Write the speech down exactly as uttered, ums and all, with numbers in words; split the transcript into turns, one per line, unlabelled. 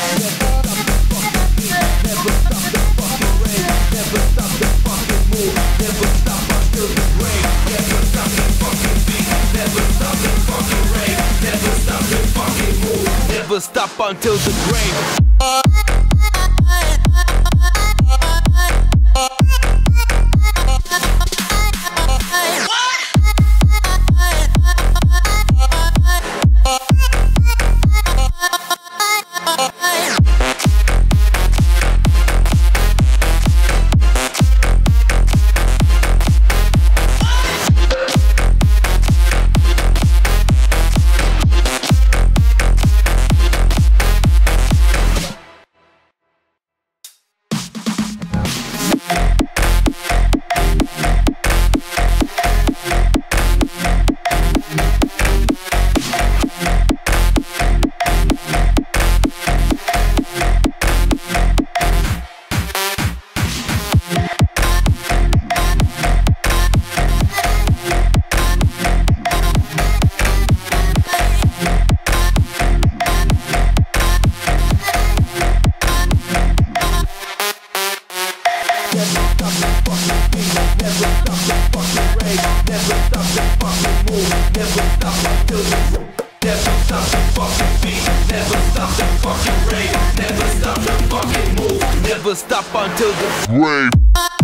Never stop the fucking rave. Never stop the fucking move. Never stop until the grave. Never stop the fucking beat. Never stop the fucking rave. Never stop the fucking move. Never stop until the grave. Never stop until the grave.